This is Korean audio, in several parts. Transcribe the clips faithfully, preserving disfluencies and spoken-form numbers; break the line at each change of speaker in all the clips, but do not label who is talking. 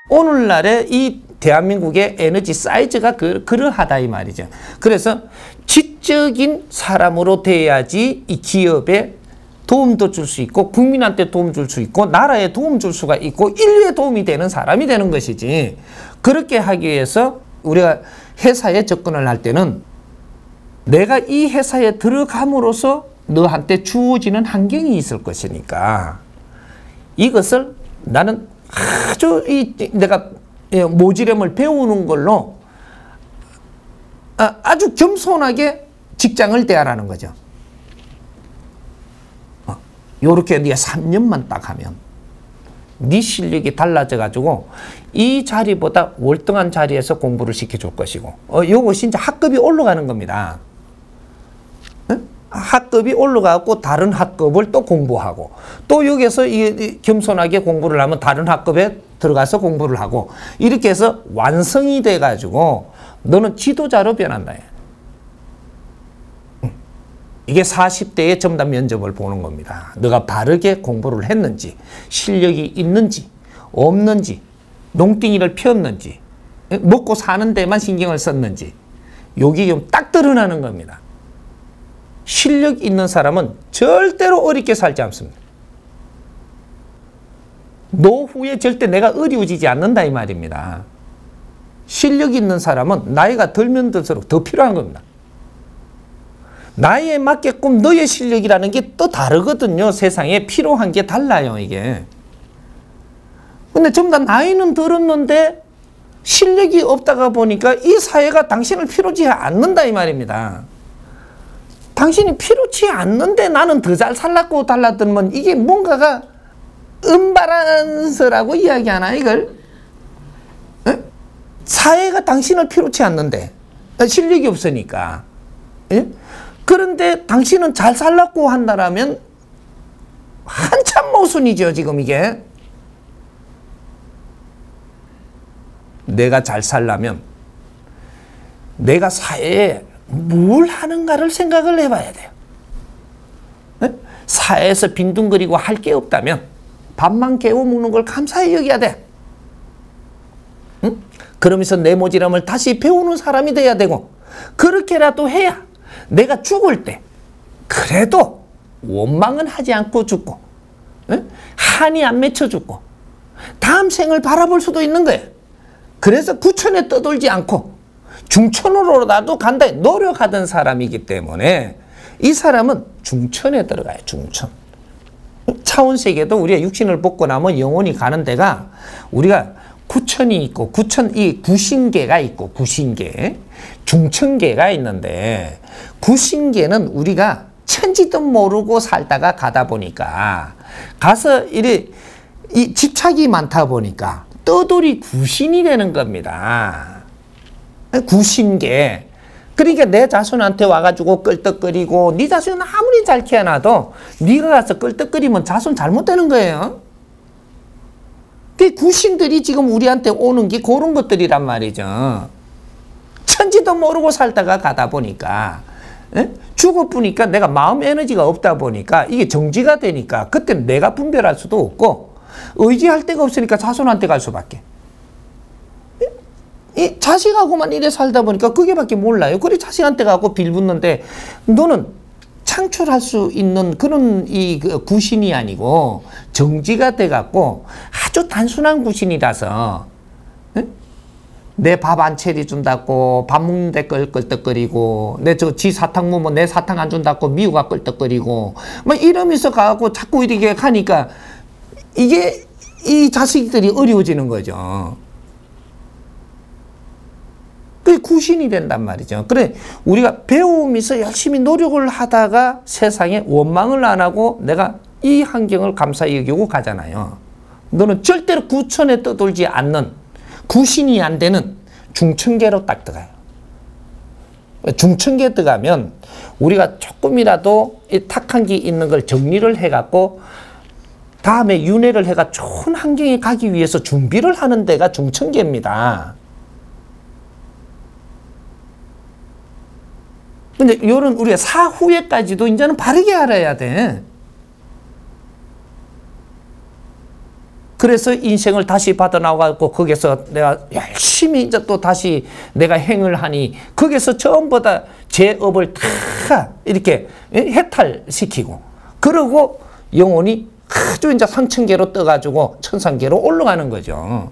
오늘날의 이 대한민국의 에너지 사이즈가 그, 그러하다 이 말이죠. 그래서 지적인 사람으로 돼야지 이 기업에 도움도 줄 수 있고 국민한테 도움 줄 수 있고 나라에 도움 줄 수가 있고 인류에 도움이 되는 사람이 되는 것이지. 그렇게 하기 위해서 우리가 회사에 접근을 할 때는 내가 이 회사에 들어감으로써 너한테 주어지는 환경이 있을 것이니까 이것을 나는 아주 이 내가 모지름을 배우는 걸로 아주 겸손하게 직장을 대하라는 거죠. 요렇게 네가 삼 년만 딱 하면 네 실력이 달라져 가지고 이 자리보다 월등한 자리에서 공부를 시켜줄 것이고 어, 요것이 이제 학급이 올라가는 겁니다. 응? 학급이 올라가고 다른 학급을 또 공부하고 또 여기서 이, 이 겸손하게 공부를 하면 다른 학급에 들어가서 공부를 하고 이렇게 해서 완성이 돼 가지고 너는 지도자로 변한다. 이게 사십 대의 첨단 면접을 보는 겁니다. 너가 바르게 공부를 했는지, 실력이 있는지, 없는지, 농땡이를 피웠는지, 먹고 사는 데만 신경을 썼는지, 여기 좀 딱 드러나는 겁니다. 실력 있는 사람은 절대로 어렵게 살지 않습니다. 노후에 절대 내가 어려워지지 않는다 이 말입니다. 실력 있는 사람은 나이가 들면 들수록 더 필요한 겁니다. 나이에 맞게끔 너의 실력이라는 게 또 다르거든요. 세상에 필요한 게 달라요, 이게. 근데 전부 다 나이는 들었는데 실력이 없다가 보니까 이 사회가 당신을 필요치 않는다 이 말입니다. 당신이 필요치 않는데 나는 더 잘 살라고 달라들면 이게 뭔가가 은바란서라고 이야기하나 이걸? 에? 사회가 당신을 필요치 않는데 실력이 없으니까. 에? 그런데 당신은 잘 살라고 한다라면 한참 모순이죠, 지금 이게. 내가 잘 살려면 내가 사회에 뭘 하는가를 생각을 해봐야 돼요. 네? 사회에서 빈둥거리고 할 게 없다면 밥만 깨워 먹는 걸 감사히 여겨야 돼. 응? 그러면서 내 모지람을 다시 배우는 사람이 돼야 되고 그렇게라도 해야 내가 죽을 때 그래도 원망은 하지 않고 죽고 에? 한이 안 맺혀 죽고 다음 생을 바라볼 수도 있는 거예요. 그래서 구천에 떠돌지 않고 중천으로라도 간다 노력하던 사람이기 때문에 이 사람은 중천에 들어가요. 중천. 차원세계도 우리가 육신을 벗고 나면 영혼이 가는 데가 우리가 구천이 있고 구천 이 구신계가 있고 구신계 중천계가 있는데 구신계는 우리가 천지도 모르고 살다가 가다 보니까 가서 이래 이 집착이 많다 보니까 떠돌이 구신이 되는 겁니다. 구신계. 그러니까 내 자손한테 와가지고 끌떡거리고 네 자손은 아무리 잘 키워놔도 네가 가서 끌떡거리면 자손 잘못되는 거예요. 그 구신들이 지금 우리한테 오는 게 그런 것들이란 말이죠. 천지도 모르고 살다가 가다 보니까 에? 죽어보니까 내가 마음 에너지가 없다 보니까 이게 정지가 되니까 그때는 내가 분별할 수도 없고 의지할 데가 없으니까 자손한테 갈 수밖에. 이 자식하고만 이래 살다 보니까 그게밖에 몰라요. 그래 자식한테 가고 빌붙는데 너는 창출할 수 있는 그런 이 구신이 아니고 정지가 돼 갖고 아주 단순한 구신이라서 내 밥 안 차려준다고 밥 먹는데 끌끌떡거리고 내 저 지 사탕 먹으면 내 사탕 안 준다고 미우가 끌떡거리고 막 이러면서 가고 자꾸 이렇게 하니까 이게 이 자식들이 어려워지는 거죠. 그게 구신이 된단 말이죠. 그래 우리가 배우면서 열심히 노력을 하다가 세상에 원망을 안 하고 내가 이 환경을 감사히 여기고 가잖아요. 너는 절대로 구천에 떠돌지 않는 구신이 안 되는 중천계로 딱 들어가요. 중천계 들어가면 우리가 조금이라도 이 탁한 게 있는 걸 정리를 해갖고 다음에 윤회를 해가 좋은 환경에 가기 위해서 준비를 하는 데가 중천계입니다. 근데 요런 우리가 사후에까지도 이제는 바르게 알아야 돼. 그래서 인생을 다시 받아 나와갖고 거기서 내가 열심히 이제 또 다시 내가 행을 하니 거기서 전부 다 제 업을 다 이렇게 해탈시키고 그러고 영혼이 아주 이제 상층계로 떠가지고 천상계로 올라가는 거죠.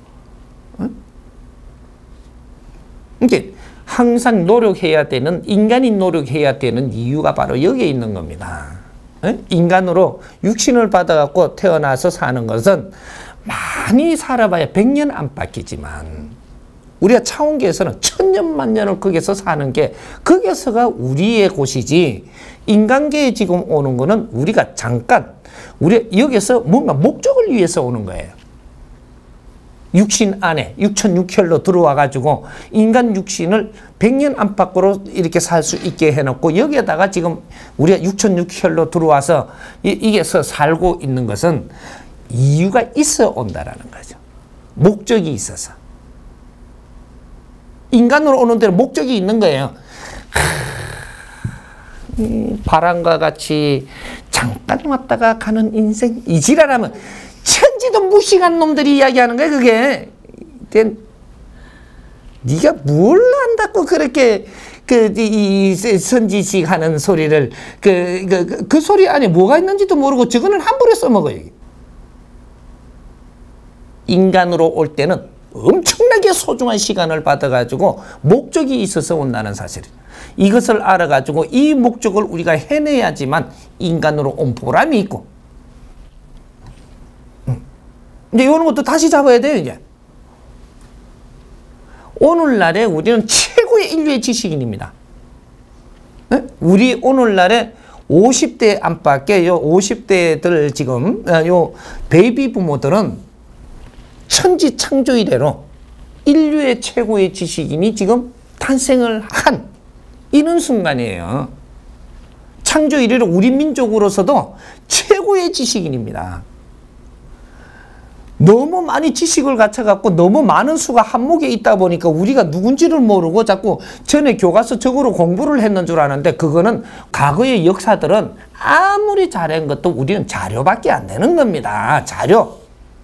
이게 항상 노력해야 되는, 인간이 노력해야 되는 이유가 바로 여기에 있는 겁니다. 인간으로 육신을 받아갖고 태어나서 사는 것은 많이 살아봐야 백 년 안팎이지만 우리가 차원계에서는 천년 만년을 거기서 사는 게 거기서가 우리의 곳이지 인간계에 지금 오는 거는 우리가 잠깐 우리 여기서 뭔가 목적을 위해서 오는 거예요. 육신 안에 육천육혈로 들어와 가지고 인간 육신을 백 년 안팎으로 이렇게 살 수 있게 해놓고 여기에다가 지금 우리가 육천육혈로 들어와서 이, 이게서 살고 있는 것은 이유가 있어 온다라는 거죠. 목적이 있어서. 인간으로 오는 데는 목적이 있는 거예요. 하, 바람과 같이 잠깐 왔다가 가는 인생 이 지랄하면 천지도 무식한 놈들이 이야기하는 거야 그게. 네가 뭘 안다고 그렇게 그 이 선지식 하는 소리를 그, 그, 그 소리 안에 뭐가 있는지도 모르고 저거는 함부로 써먹어요. 인간으로 올 때는 엄청나게 소중한 시간을 받아가지고 목적이 있어서 온다는 사실. 이것을 알아가지고 이 목적을 우리가 해내야지만 인간으로 온 보람이 있고. 이제 이런 것도 다시 잡아야 돼요, 이제. 오늘날에 우리는 최고의 인류의 지식인입니다. 네? 우리 오늘날에 오십 대 안팎의 요 오십 대들 지금, 요 베이비 부모들은 천지 창조 이래로 인류의 최고의 지식인이 지금 탄생을 한 이런 순간이에요. 창조 이래로 우리 민족으로서도 최고의 지식인입니다. 너무 많이 지식을 갖춰갖고 너무 많은 수가 한목에 있다 보니까 우리가 누군지를 모르고 자꾸 전에 교과서 적으로 공부를 했는 줄 아는데 그거는 과거의 역사들은 아무리 잘한 것도 우리는 자료밖에 안 되는 겁니다. 자료.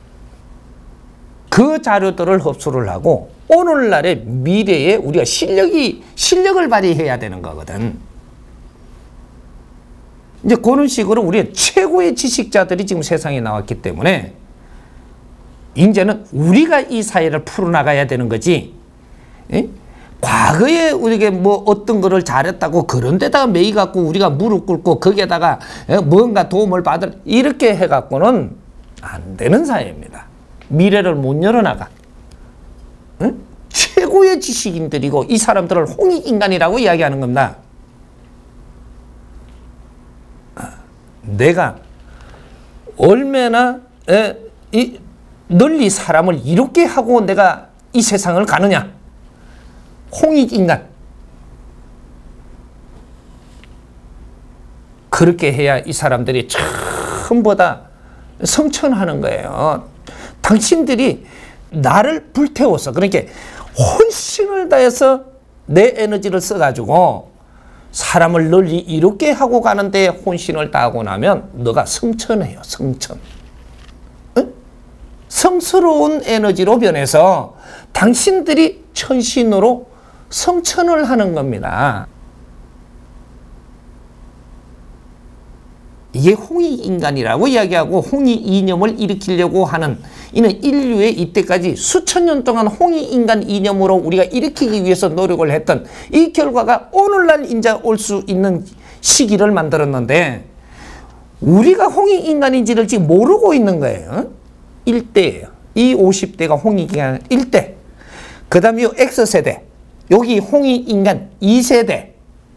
그 자료들을 흡수를 하고 오늘날의 미래에 우리가 실력이, 실력을 발휘해야 되는 거거든. 이제 그런 식으로 우리 최고의 지식자들이 지금 세상에 나왔기 때문에 이제는 우리가 이 사회를 풀어나가야 되는 거지. 에? 과거에 우리가 뭐 어떤 거를 잘했다고 그런 데다가 매이 갖고 우리가 무릎 꿇고 거기에다가 뭔가 도움을 받을 이렇게 해갖고는 안 되는 사회입니다. 미래를 못 열어나가. 에? 최고의 지식인들이고 이 사람들을 홍익인간이라고 이야기하는 겁니다. 내가 얼마나 에, 이, 널리 사람을 이롭게 하고 내가 이 세상을 가느냐. 홍익인간. 그렇게 해야 이 사람들이 전부 다 성천하는 거예요. 당신들이 나를 불태워서 그러니까 혼신을 다해서 내 에너지를 써가지고 사람을 널리 이롭게 하고 가는데 혼신을 다하고 나면 너가 성천해요. 성천. 응? 성스러운 에너지로 변해서 당신들이 천신으로 성천을 하는 겁니다. 이게 홍익인간이라고 이야기하고 홍익이념을 일으키려고 하는 이는 인류의 이때까지 수천 년 동안 홍익인간 이념으로 우리가 일으키기 위해서 노력을 했던 이 결과가 오늘날 이제 올 수 있는 시기를 만들었는데 우리가 홍익인간인지를 지금 모르고 있는 거예요. 일 대예요. 이 오십 대가 홍익인간 일 대. 그 다음에 이 X세대. 여기 홍익인간 이 세대.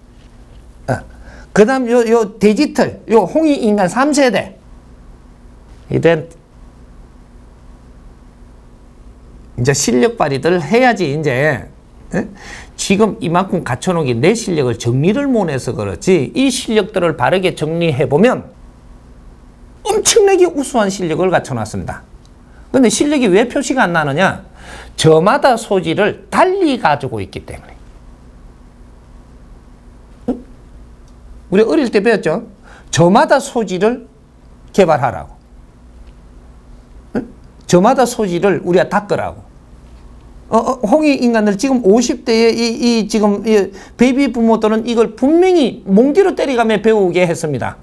그 다음 요, 요 디지털, 요 홍익인간 삼 세대. 이런 이제 실력 발휘들 해야지, 이제. 에? 지금 이만큼 갖춰놓은 내 실력을 정리를 못 해서 그렇지, 이 실력들을 바르게 정리해보면 엄청나게 우수한 실력을 갖춰놨습니다. 근데 실력이 왜 표시가 안 나느냐? 저마다 소질을 달리 가지고 있기 때문에. 우리 어릴 때 배웠죠? 저마다 소질을 개발하라고. 응? 저마다 소질을 우리가 닦으라고. 어, 어, 홍익 인간들 지금 오십 대의 이, 이 지금 이 베이비 부모들은 이걸 분명히 몽디로 때리가며 배우게 했습니다.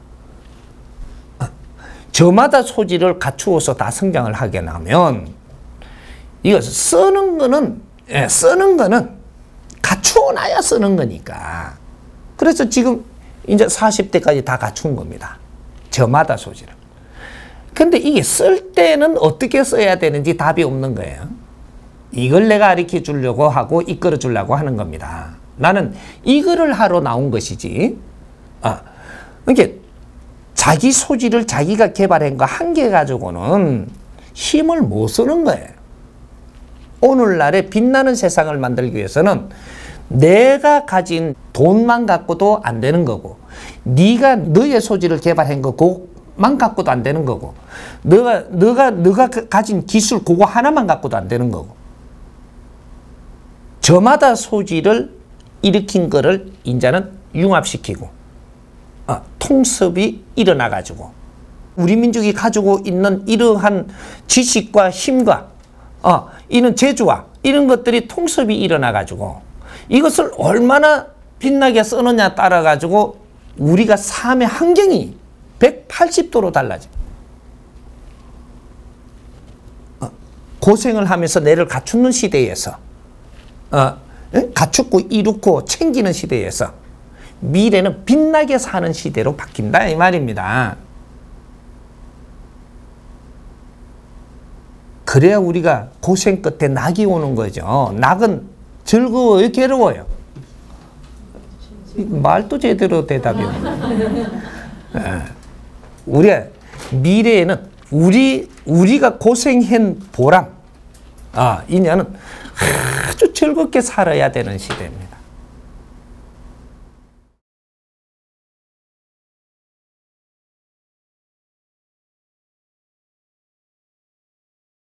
저마다 소질을 갖추어서 다 성장을 하게 나면 이거 쓰는 거는 예, 쓰는 거는 갖추어놔야 쓰는 거니까. 그래서 지금 이제 사십 대까지 다 갖춘 겁니다. 저마다 소질을. 근데 이게 쓸 때는 어떻게 써야 되는지 답이 없는 거예요. 이걸 내가 가르쳐 주려고 하고 이끌어 주려고 하는 겁니다. 나는 이거를 하러 나온 것이지. 아, 이게 자기 소질을 자기가 개발한 거 한 개 가지고는 힘을 못 쓰는 거예요. 오늘날의 빛나는 세상을 만들기 위해서는 내가 가진 돈만 갖고도 안 되는 거고, 네가 너의 소질을 개발한 거 그것만 갖고도 안 되는 거고, 너가 너가 너가 가진 기술 그거 하나만 갖고도 안 되는 거고. 저마다 소질을 일으킨 거를 이제는 융합시키고 어, 통섭이 일어나 가지고 우리 민족이 가지고 있는 이러한 지식과 힘과 어, 이런 재주와 이런 것들이 통섭이 일어나 가지고 이것을 얼마나 빛나게 쓰느냐 따라 가지고 우리가 삶의 환경이 백팔십 도로 달라져. 어, 고생을 하면서 내를 갖추는 시대에서 어, 갖추고 이루고 챙기는 시대에서 미래는 빛나게 사는 시대로 바뀐다 이 말입니다. 그래야 우리가 고생 끝에 낙이 오는 거죠. 낙은 즐거워요, 괴로워요? 말도 제대로 대답이 없네. 우리가 미래에는 우리 우리가 고생한 보람, 아, 인연은 아주 즐겁게 살아야 되는 시대입니다.